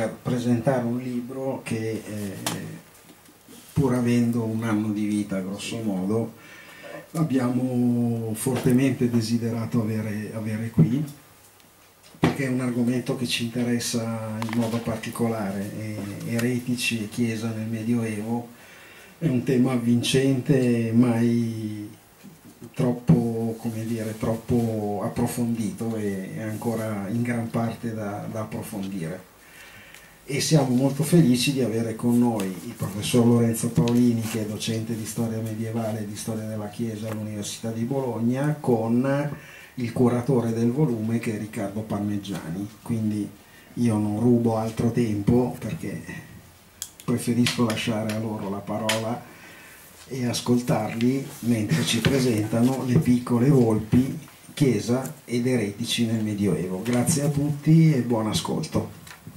per presentare un libro che, pur avendo un anno di vita grosso modo, abbiamo fortemente desiderato avere qui, perché è un argomento che ci interessa in modo particolare. Eretici e Chiesa nel Medioevo è un tema avvincente, mai troppo, come dire, troppo approfondito, e è ancora in gran parte da approfondire. E siamo molto felici di avere con noi il professor Lorenzo Paolini, che è docente di storia medievale e di storia della Chiesa all'Università di Bologna, con il curatore del volume, che è Riccardo Parmeggiani. Quindi io non rubo altro tempo, perché preferisco lasciare a loro la parola e ascoltarli mentre ci presentano Le piccole volpi, Chiesa ed eretici nel Medioevo. Grazie a tutti e buon ascolto.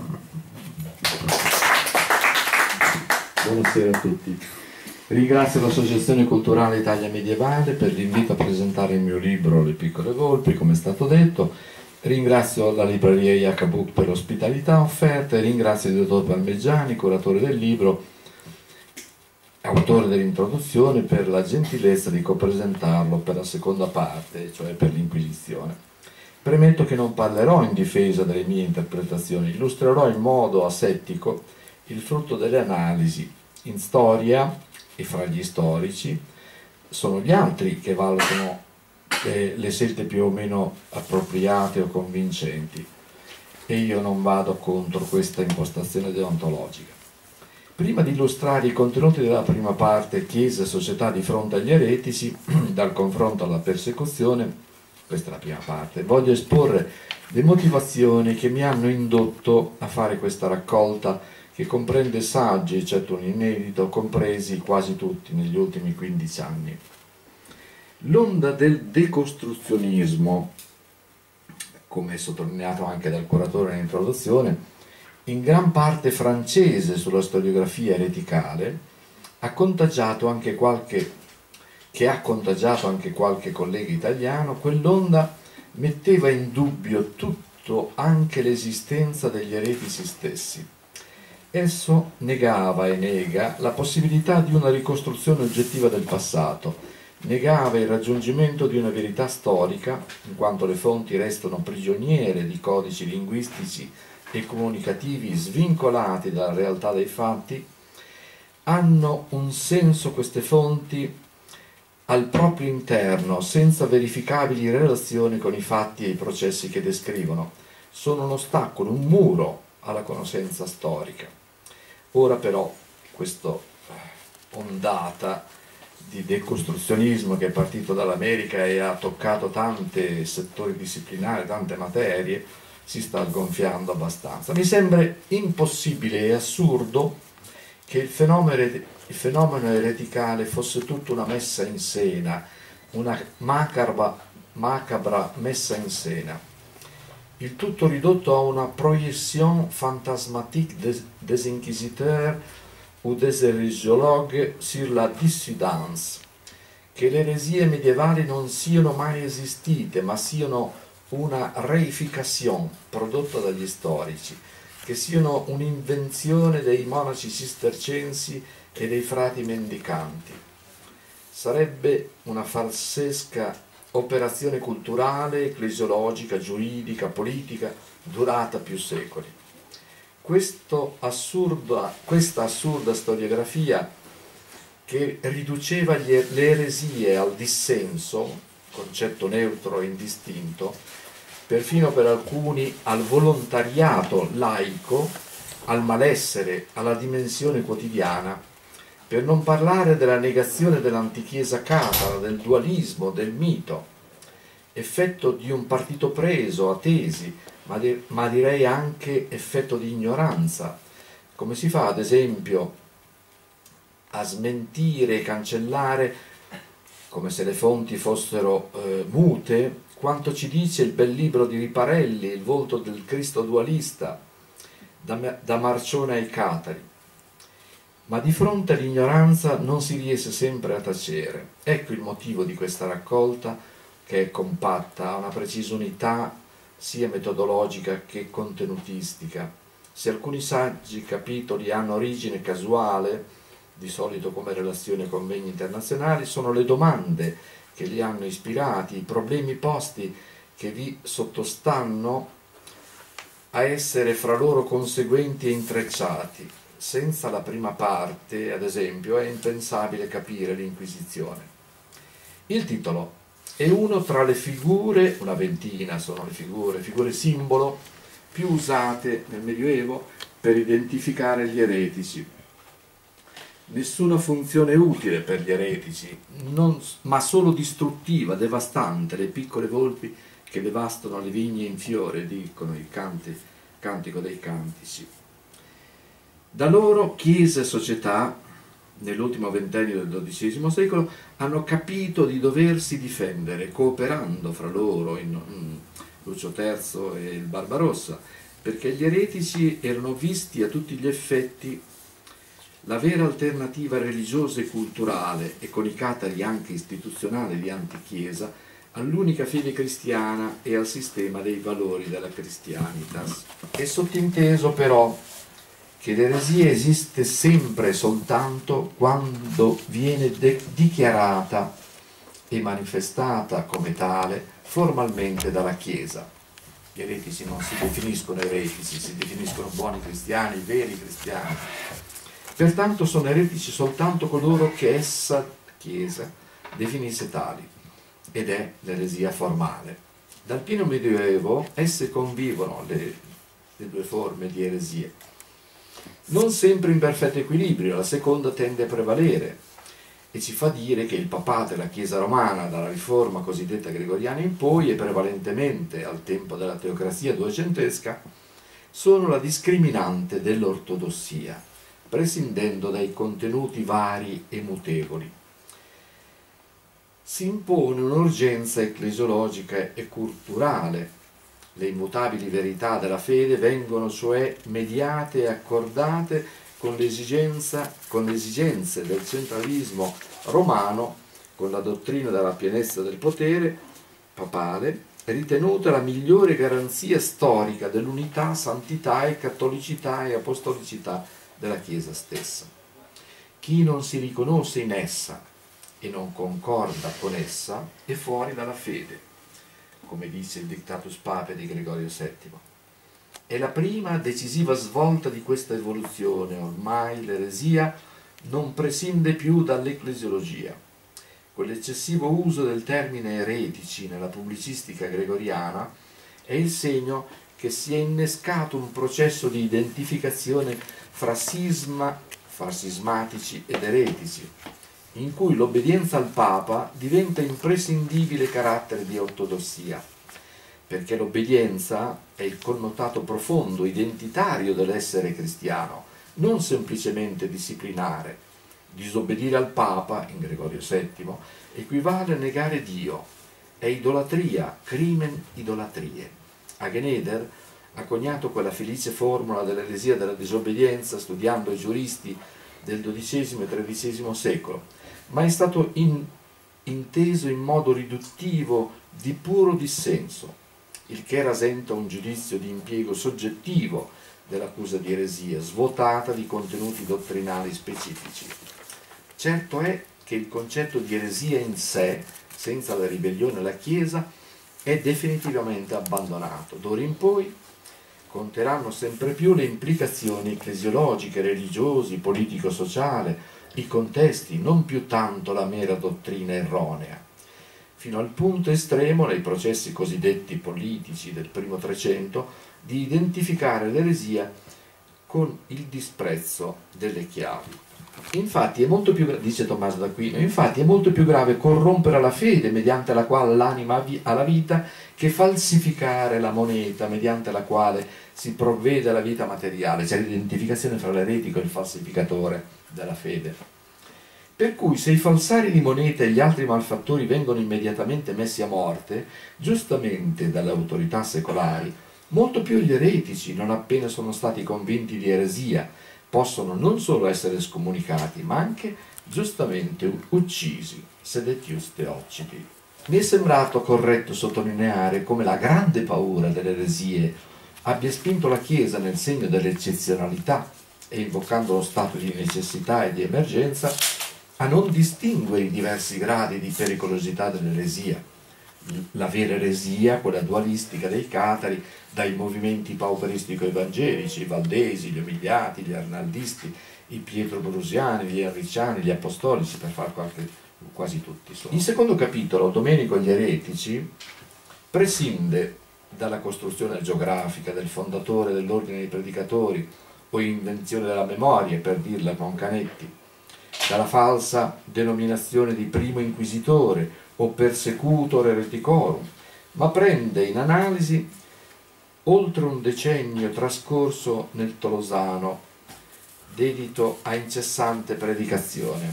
Buonasera a tutti. Ringrazio l'Associazione Culturale Italia Medievale per l'invito a presentare il mio libro Le piccole volpi, come è stato detto. Ringrazio la libreria Iacabook per l'ospitalità offerta e ringrazio il dottor Parmeggiani, curatore del libro, autore dell'introduzione, per la gentilezza di copresentarlo per la seconda parte, cioè per l'Inquisizione. Premetto che non parlerò in difesa delle mie interpretazioni, illustrerò in modo asettico il frutto delle analisi in storia, e fra gli storici sono gli altri che valutano le scelte più o meno appropriate o convincenti, e io non vado contro questa impostazione deontologica. Prima di illustrare i contenuti della prima parte, Chiesa e società di fronte agli eretici, dal confronto alla persecuzione, questa è la prima parte, voglio esporre le motivazioni che mi hanno indotto a fare questa raccolta, che comprende saggi, eccetto un inedito, compresi quasi tutti negli ultimi 15 anni. L'onda del decostruzionismo, come è sottolineato anche dal curatore nell'introduzione, in gran parte francese sulla storiografia ereticale, ha contagiato anche qualche collega italiano. Quell'onda metteva in dubbio tutto, anche l'esistenza degli eretici stessi. Esso negava e nega la possibilità di una ricostruzione oggettiva del passato, negava il raggiungimento di una verità storica, in quanto le fonti restano prigioniere di codici linguistici e comunicativi svincolati dalla realtà dei fatti. Hanno un senso queste fonti al proprio interno, senza verificabili relazioni con i fatti e i processi che descrivono. Sono un ostacolo, un muro alla conoscenza storica. Ora però questa ondata di decostruzionismo che è partito dall'America e ha toccato tanti settori disciplinari, tante materie, si sta gonfiando abbastanza. Mi sembra impossibile e assurdo che il fenomeno ereticale fosse tutta una messa in scena, una macabra messa in scena. Il tutto ridotto a una projection fantasmatique des inquisiteurs ou des eresiologues sur la dissidence, che le eresie medievali non siano mai esistite, ma siano una reification prodotta dagli storici, che siano un'invenzione dei monaci cistercensi e dei frati mendicanti. Sarebbe una farsesca operazione culturale, ecclesiologica, giuridica, politica, durata più secoli. Questa assurda storiografia, che riduceva le eresie al dissenso, concetto neutro e indistinto, perfino per alcuni al volontariato laico, al malessere, alla dimensione quotidiana, per non parlare della negazione dell'antichiesa catara, del dualismo, del mito, effetto di un partito preso a tesi, ma direi anche effetto di ignoranza. Come si fa, ad esempio, a smentire e cancellare, come se le fonti fossero mute, quanto ci dice il bel libro di Riparelli, Il volto del Cristo dualista, da Marcione ai Catari. Ma di fronte all'ignoranza non si riesce sempre a tacere. Ecco il motivo di questa raccolta, che è compatta, ha una precisa unità sia metodologica che contenutistica, Se alcuni saggi capitoli hanno origine casuale, di solito come relazione a convegni internazionali, sono le domande che li hanno ispirati, i problemi posti che vi sottostanno a essere fra loro conseguenti e intrecciati. Senza la prima parte, ad esempio, è impensabile capire l'Inquisizione. Il titolo è uno tra le figure, una ventina sono le figure simbolo, più usate nel Medioevo per identificare gli eretici. Nessuna funzione utile per gli eretici, ma solo distruttiva, devastante, le piccole volpi che devastano le vigne in fiore, dicono il Cantico dei Cantici. Da loro chiesa e società, nell'ultimo ventennio del XII secolo, hanno capito di doversi difendere, cooperando fra loro in Lucio III e il Barbarossa, perché gli eretici erano visti a tutti gli effetti la vera alternativa religiosa e culturale, e con i catari anche istituzionali di antichiesa, all'unica fede cristiana e al sistema dei valori della Christianitas. È sottinteso però che l'eresia esiste sempre e soltanto quando viene dichiarata e manifestata come tale formalmente dalla Chiesa. Gli eretici non si definiscono eretici, si definiscono buoni cristiani, veri cristiani. Pertanto sono eretici soltanto coloro che essa, Chiesa, definisse tali, ed è l'eresia formale. Dal pieno Medioevo esse convivono, le due forme di eresia, non sempre in perfetto equilibrio, la seconda tende a prevalere e ci fa dire che il papato e la Chiesa romana, dalla riforma cosiddetta gregoriana in poi e prevalentemente al tempo della teocrazia duecentesca, sono la discriminante dell'ortodossia, prescindendo dai contenuti vari e mutevoli. Si impone un'urgenza ecclesiologica e culturale. Le immutabili verità della fede vengono cioè mediate e accordate con le esigenze del centralismo romano, con la dottrina della pienezza del potere papale, ritenuta la migliore garanzia storica dell'unità, santità e cattolicità e apostolicità della Chiesa stessa. Chi non si riconosce in essa e non concorda con essa è fuori dalla fede, come dice il Dictatus Papae di Gregorio VII. È la prima decisiva svolta di questa evoluzione. Ormai l'eresia non prescinde più dall'ecclesiologia. Quell'eccessivo uso del termine eretici nella pubblicistica gregoriana è il segno che si è innescato un processo di identificazione fra sismatici ed eretici, in cui l'obbedienza al Papa diventa imprescindibile carattere di ortodossia, perché l'obbedienza è il connotato profondo, identitario dell'essere cristiano, non semplicemente disciplinare. Disobbedire al Papa, in Gregorio VII, equivale a negare Dio, è idolatria, crimen idolatrie. Ageneder ha coniato quella felice formula dell'eresia della disobbedienza studiando i giuristi del XII e XIII secolo, ma è stato inteso in modo riduttivo di puro dissenso, il che rasenta un giudizio di impiego soggettivo dell'accusa di eresia, svuotata di contenuti dottrinali specifici. Certo è che il concetto di eresia in sé, senza la ribellione alla Chiesa, è definitivamente abbandonato. D'ora in poi conteranno sempre più le implicazioni ecclesiologiche, religiose, politico-sociali, i contesti, non più tanto la mera dottrina erronea, fino al punto estremo, nei processi cosiddetti politici del primo Trecento, di identificare l'eresia con il disprezzo delle chiavi. Infatti è molto più, dice Tommaso d'Aquino, infatti è molto più grave corrompere la fede mediante la quale l'anima ha la vita che falsificare la moneta mediante la quale si provvede alla vita materiale. C'è l'identificazione fra l'eretico e il falsificatore della fede. Per cui se i falsari di moneta e gli altri malfattori vengono immediatamente messi a morte, giustamente dalle autorità secolari, molto più gli eretici, non appena sono stati convinti di eresia, possono non solo essere scomunicati, ma anche giustamente uccisi, sedetius teoccidi. Mi è sembrato corretto sottolineare come la grande paura delle eresie abbia spinto la Chiesa nel segno dell'eccezionalità e invocando lo stato di necessità e di emergenza a non distinguere i diversi gradi di pericolosità dell'eresia. La vera eresia, quella dualistica dei catari, dai movimenti pauperistico-evangelici, i valdesi, gli umiliati, gli arnaldisti, i pietrobrusiani, gli enriciani, gli apostolici, per far quasi tutti sono. In secondo capitolo, Domenico e gli eretici prescinde dalla costruzione geografica del fondatore dell'ordine dei predicatori o invenzione della memoria, per dirla con Canetti, dalla falsa denominazione di primo inquisitore o persecutor hereticorum, ma prende in analisi oltre un decennio trascorso nel Tolosano, dedito a incessante predicazione.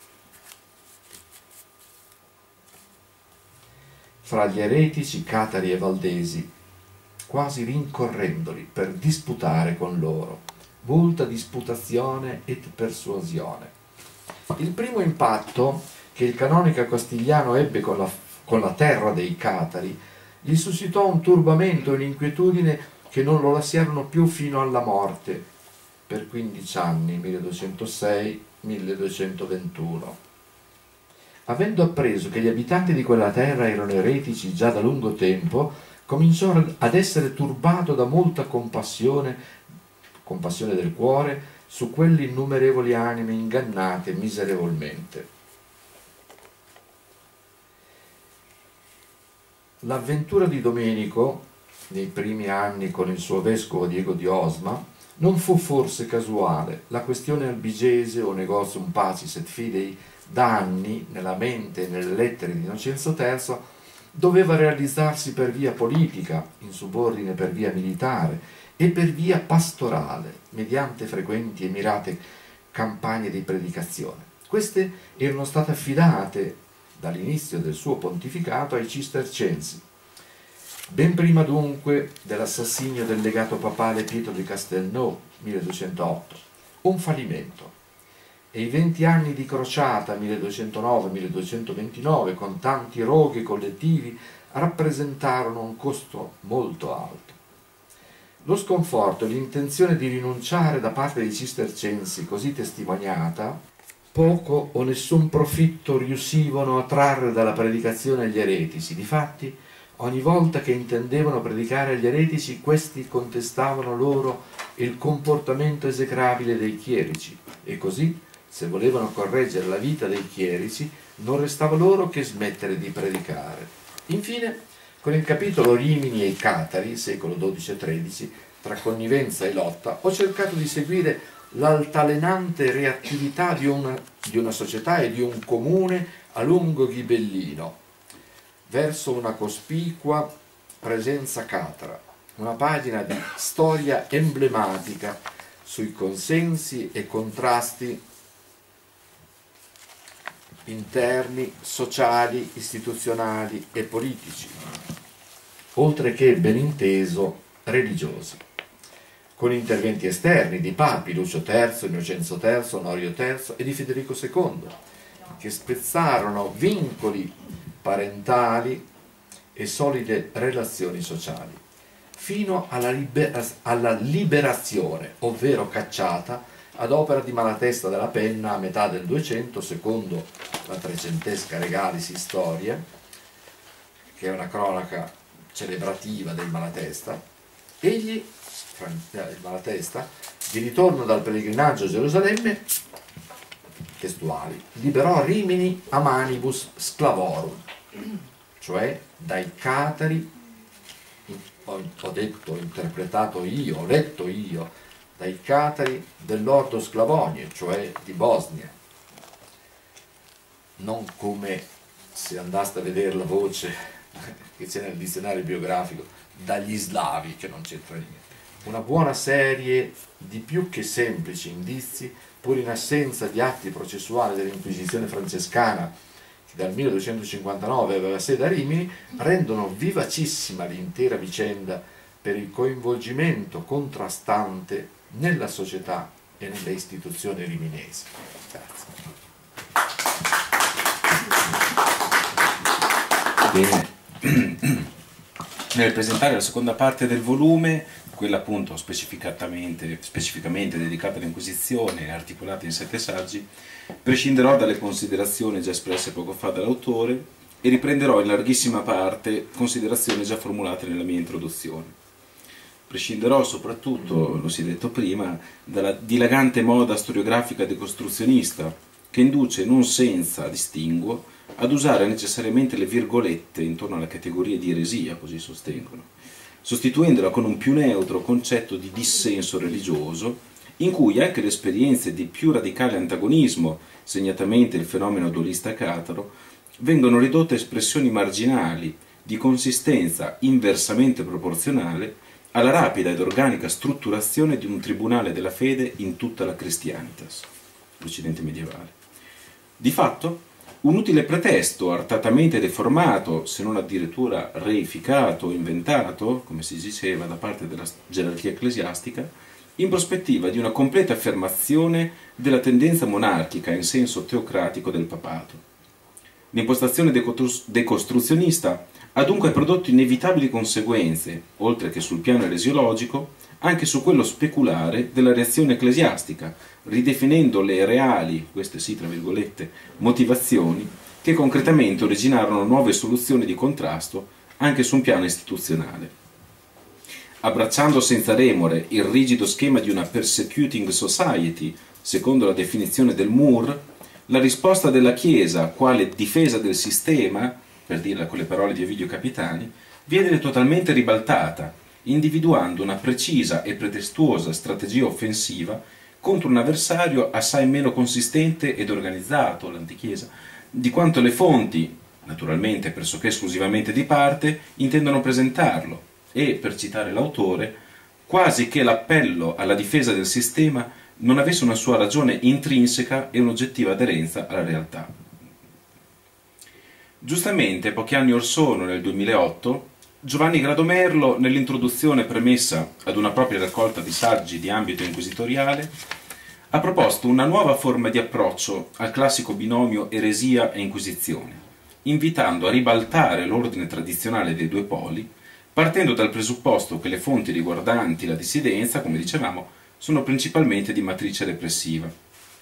Fra gli eretici, catari e valdesi, quasi rincorrendoli per disputare con loro, multa disputazione et persuasione. Il primo impatto che il canonico Castigliano ebbe con la terra dei catari gli suscitò un turbamento e un'inquietudine che non lo lasciarono più fino alla morte, per 15 anni, 1206-1221. Avendo appreso che gli abitanti di quella terra erano eretici già da lungo tempo, cominciò ad essere turbato da molta compassione del cuore su quelle innumerevoli anime ingannate miserevolmente. L'avventura di Domenico, nei primi anni con il suo vescovo Diego di Osma, non fu forse casuale. La questione albigese o negotium pacis et fidei da anni, nella mente e nelle lettere di Innocenzo III, doveva realizzarsi per via politica, in subordine per via militare e per via pastorale, mediante frequenti e mirate campagne di predicazione. Queste erano state affidate dall'inizio del suo pontificato ai cistercensi, ben prima dunque dell'assassinio del legato papale Pietro di Castelnau, 1208, un fallimento. E i 20 anni di crociata 1209-1229, con tanti roghi collettivi, rappresentarono un costo molto alto. Lo sconforto e l'intenzione di rinunciare da parte dei cistercensi, così testimoniata, poco o nessun profitto riuscivano a trarre dalla predicazione agli eretici. Difatti, ogni volta che intendevano predicare agli eretici, questi contestavano loro il comportamento esecrabile dei chierici, e così, se volevano correggere la vita dei chierici, non restava loro che smettere di predicare. Infine, con il capitolo Rimini e i Catari, secolo XII e XIII, tra connivenza e lotta, ho cercato di seguire l'altalenante reattività di una società e di un comune a lungo ghibellino, verso una cospicua presenza catara, una pagina di storia emblematica sui consensi e contrasti interni, sociali, istituzionali e politici, oltre che, ben inteso, religiosi, con interventi esterni di papi, Lucio III, Innocenzo III, Onorio III e di Federico II, che spezzarono vincoli parentali e solide relazioni sociali, fino alla liberazione, ovvero cacciata, ad opera di Malatesta della Penna a metà del 200, secondo la trecentesca Regalis Historia, che è una cronaca celebrativa del Malatesta. Egli, il Malatesta, di ritorno dal pellegrinaggio a Gerusalemme, testuali, liberò Rimini a manibus sclavorum, cioè dai catari, ho detto, interpretato io, ho letto io, dai catari dell'ordo Sclavonie, cioè di Bosnia. Non come, se andaste a vedere la voce che c'è nel dizionario biografico, dagli slavi, che non c'entra niente. Una buona serie di più che semplici indizi, pur in assenza di atti processuali dell'Inquisizione francescana, che dal 1259 aveva sede a Rimini, rendono vivacissima l'intera vicenda per il coinvolgimento contrastante nella società e nelle istituzioni riminesi. Grazie. Bene. Nel presentare la seconda parte del volume quella appunto specificamente dedicata all'Inquisizione e articolata in 7 saggi, prescinderò dalle considerazioni già espresse poco fa dall'autore e riprenderò in larghissima parte considerazioni già formulate nella mia introduzione. Prescinderò soprattutto, lo si è detto prima, dalla dilagante moda storiografica decostruzionista che induce non senza distinguo ad usare necessariamente le virgolette intorno alla categoria di eresia, così sostengono, sostituendola con un più neutro concetto di dissenso religioso, in cui anche le esperienze di più radicale antagonismo, segnatamente il fenomeno dualista cataro, vengono ridotte a espressioni marginali di consistenza inversamente proporzionale alla rapida ed organica strutturazione di un tribunale della fede in tutta la Christianitas, l'Occidente medievale. Di fatto, un utile pretesto artatamente deformato, se non addirittura reificato, inventato, come si diceva, da parte della gerarchia ecclesiastica, in prospettiva di una completa affermazione della tendenza monarchica in senso teocratico del papato. L'impostazione decostruzionista ha dunque prodotto inevitabili conseguenze, oltre che sul piano eresiologico, anche su quello speculare della reazione ecclesiastica, ridefinendo le reali, queste sì tra virgolette, motivazioni che concretamente originarono nuove soluzioni di contrasto anche su un piano istituzionale. Abbracciando senza remore il rigido schema di una persecuting society, secondo la definizione del Moore, la risposta della Chiesa, quale difesa del sistema, per dirla con le parole di Ovidio Capitani, viene totalmente ribaltata, individuando una precisa e pretestuosa strategia offensiva contro un avversario assai meno consistente ed organizzato, l'antichiesa, di quanto le fonti, naturalmente pressoché esclusivamente di parte, intendono presentarlo e, per citare l'autore, quasi che l'appello alla difesa del sistema non avesse una sua ragione intrinseca e un'oggettiva aderenza alla realtà. Giustamente, pochi anni or sono, nel 2008, Giovanni Gradomerlo, nell'introduzione premessa ad una propria raccolta di saggi di ambito inquisitoriale, ha proposto una nuova forma di approccio al classico binomio eresia e inquisizione, invitando a ribaltare l'ordine tradizionale dei due poli, partendo dal presupposto che le fonti riguardanti la dissidenza, come dicevamo, sono principalmente di matrice repressiva.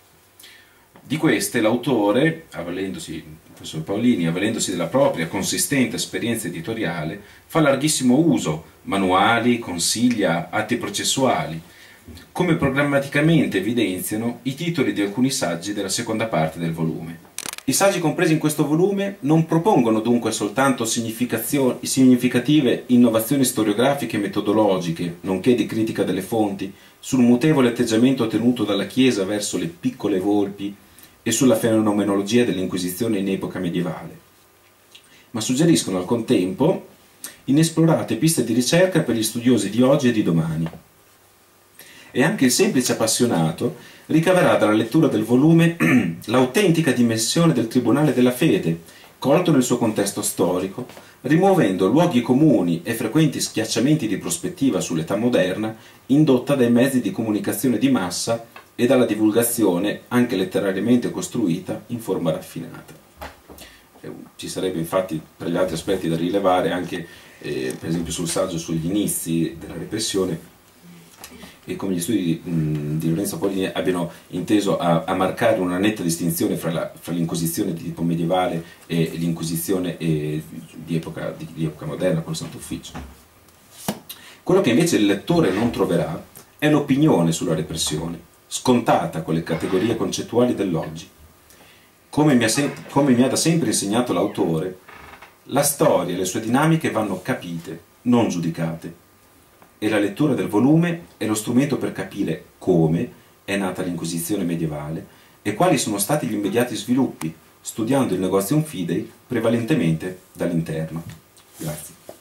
Di queste l'autore, il professor Paolini, avvalendosi della propria consistente esperienza editoriale, fa larghissimo uso, manuali, consiglia, atti processuali, come programmaticamente evidenziano i titoli di alcuni saggi della seconda parte del volume. I saggi compresi in questo volume non propongono dunque soltanto significative innovazioni storiografiche e metodologiche, nonché di critica delle fonti, sul mutevole atteggiamento tenuto dalla Chiesa verso le piccole volpi e sulla fenomenologia dell'Inquisizione in epoca medievale, ma suggeriscono al contempo inesplorate piste di ricerca per gli studiosi di oggi e di domani. E anche il semplice appassionato ricaverà dalla lettura del volume l'autentica dimensione del Tribunale della Fede, colto nel suo contesto storico, rimuovendo luoghi comuni e frequenti schiacciamenti di prospettiva sull'età moderna indotta dai mezzi di comunicazione di massa e dalla divulgazione, anche letterariamente costruita, in forma raffinata. Ci sarebbe infatti, tra gli altri aspetti da rilevare, anche per esempio sul saggio sugli inizi della repressione, e come gli studi di Lorenzo Paolini abbiano inteso a marcare una netta distinzione fra l'inquisizione di tipo medievale e l'inquisizione di epoca moderna col Santo Ufficio. Quello che invece il lettore non troverà è l'opinione sulla repressione, scontata con le categorie concettuali dell'oggi. Come mi ha da sempre insegnato l'autore, la storia e le sue dinamiche vanno capite, non giudicate, e la lettura del volume è lo strumento per capire come è nata l'Inquisizione medievale e quali sono stati gli immediati sviluppi, studiando il Negotium Fidei prevalentemente dall'interno. Grazie.